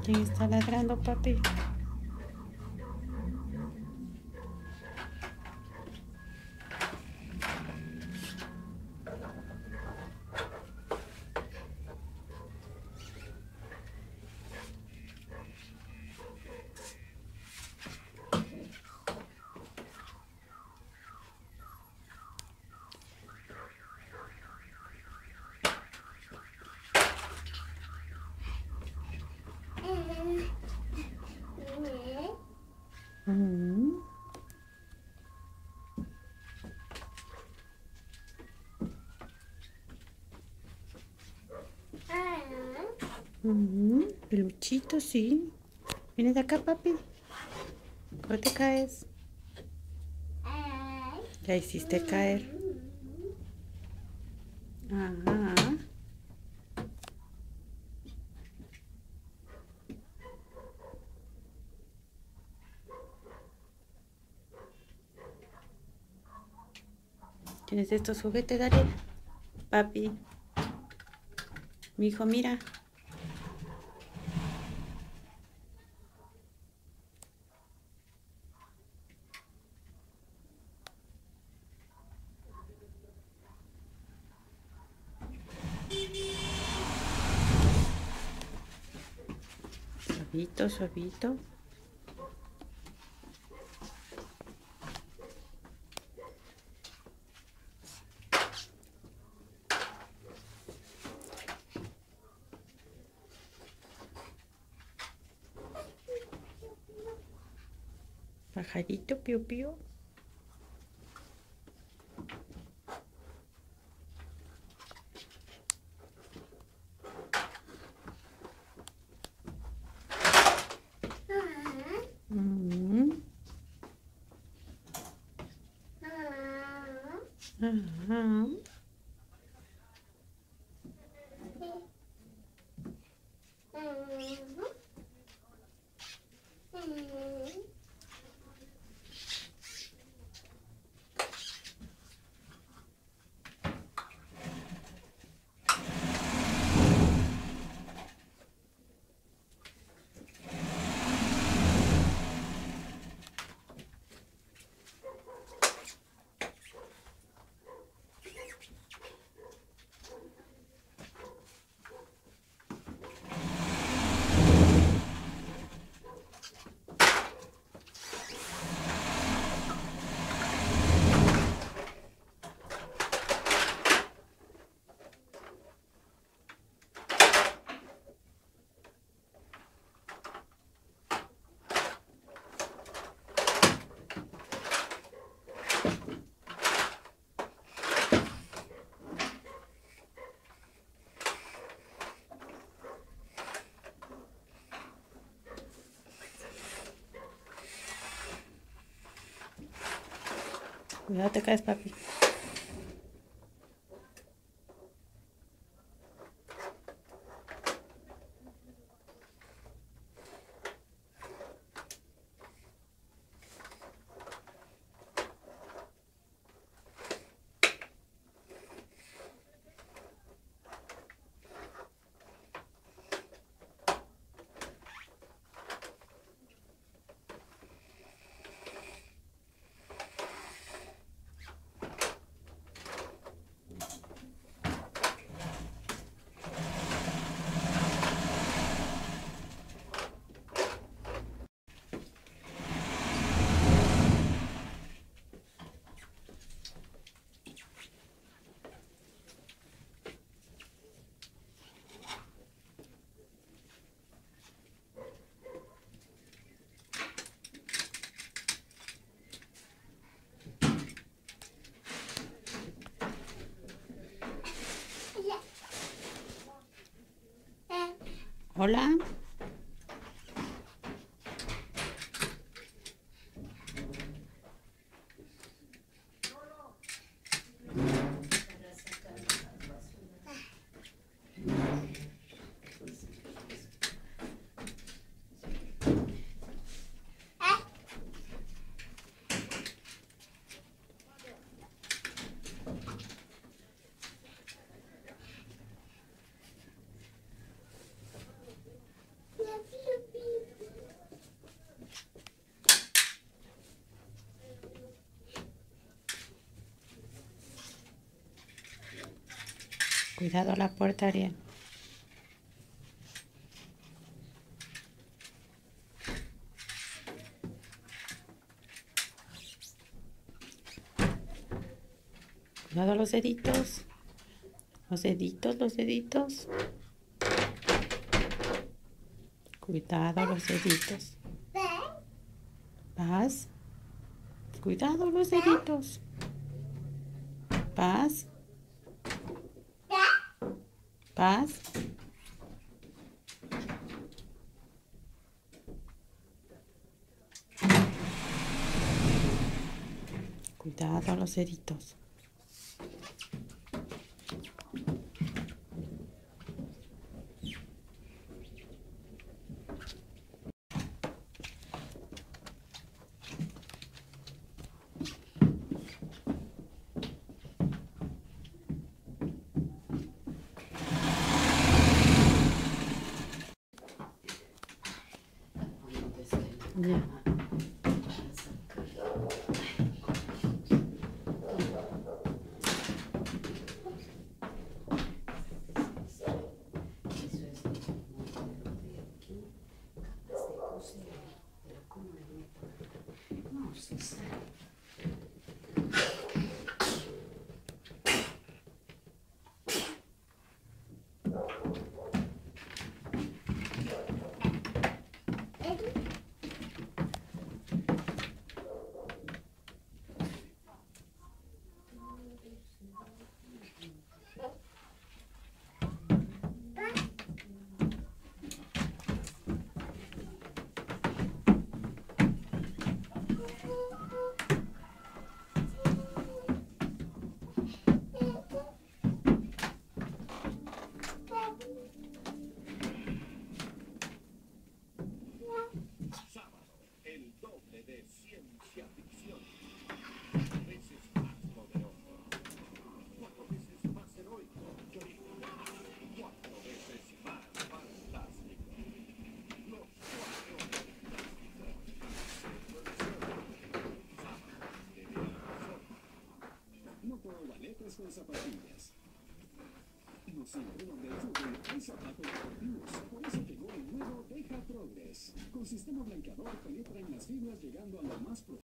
¿Quién está ladrando, papi? Mm. Peluchito, sí. ¿Vienes de acá, papi? ¿Cómo te caes? Ya hiciste caer. Ajá. ¿Tienes estos juguetes, Dariel? Papi. Mi hijo, mira. Suavito, suavito. Pajarito, piu, piu. Mm. Ajá. Cuidado, te caes, papi. Hola. Cuidado la puerta, Ariel. Cuidado los deditos. Los deditos, los deditos. Cuidado los deditos. Paz. Cuidado los deditos. Paz. Paz. Cuidado los deditos. Ya. Con zapatillas. No siempre donde el fútbol hay zapatos deportivos. Por eso llegó el nuevo Deja Progress. Con sistema blanqueador penetra en las fibras llegando a lo más profundo.